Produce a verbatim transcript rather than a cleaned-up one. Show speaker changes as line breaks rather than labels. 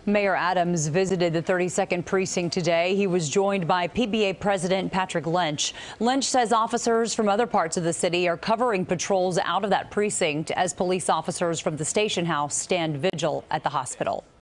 Mayor Adams visited the thirty-second Precinct today. He was joined by P B A President Patrick Lynch. Lynch says officers from other parts of the city are covering patrols out of that precinct as police officers from the station house stand vigil at the hospital.